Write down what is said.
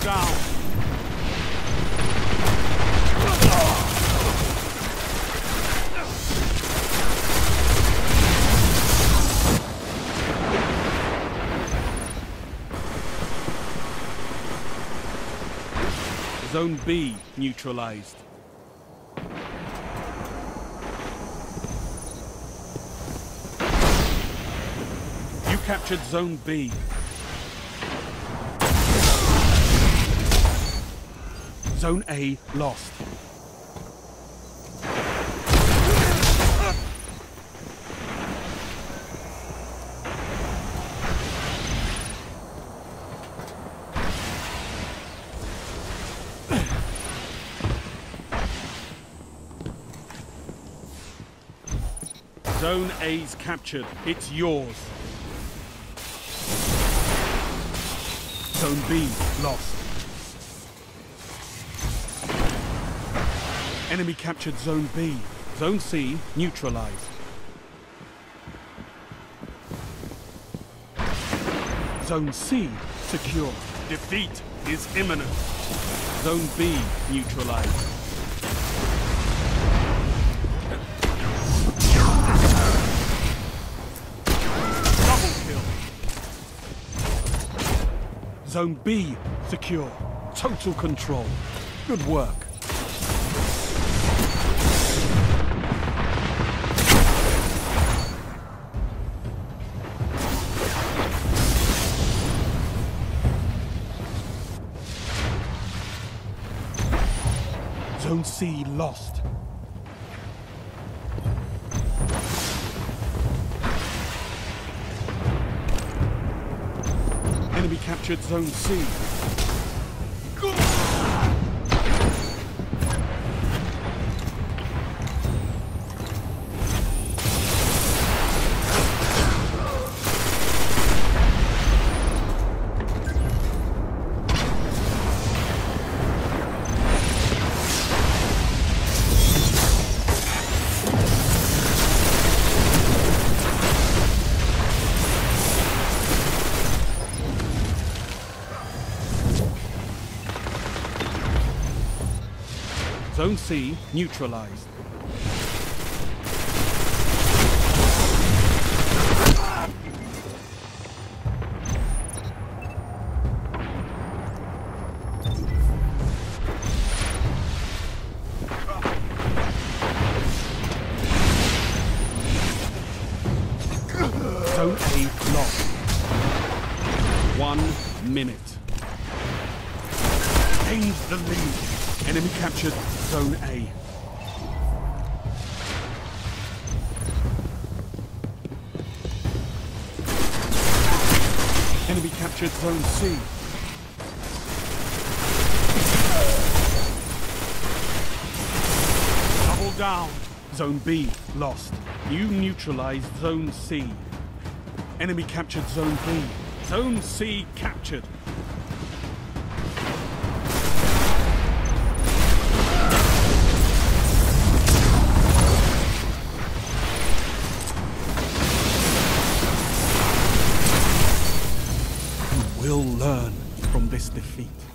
down. Zone B neutralized. You captured Zone B. Zone A lost. Zone A's captured. It's yours. Zone B lost. Enemy captured Zone B. Zone C neutralized. Zone C secure. Defeat is imminent. Zone B neutralized. Zone B secure. Total control. Good work. Zone C lost. Enemy captured Zone C. Zone C neutralized. Zone A lost. 1 minute. Gained the lead. Enemy captured Zone A. Enemy captured Zone C. Double down. Zone B lost. You neutralized Zone C. Enemy captured Zone B. Zone C captured. We'll learn from this defeat.